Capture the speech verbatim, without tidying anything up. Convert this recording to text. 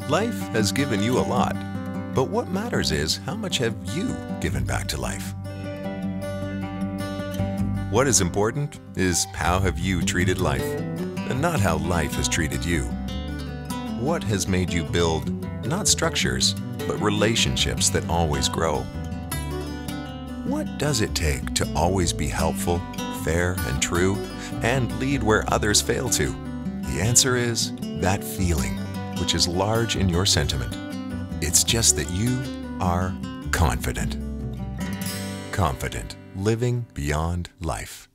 Life has given you a lot, but what matters is how much have you given back to life? What is important is how have you treated life, and not how life has treated you. What has made you build, not structures, but relationships that always grow? What does it take to always be helpful, fair, and true, and lead where others fail to? The answer is that feeling, which is large in your sentiment. It's just that you are confident. Confident, living beyond life.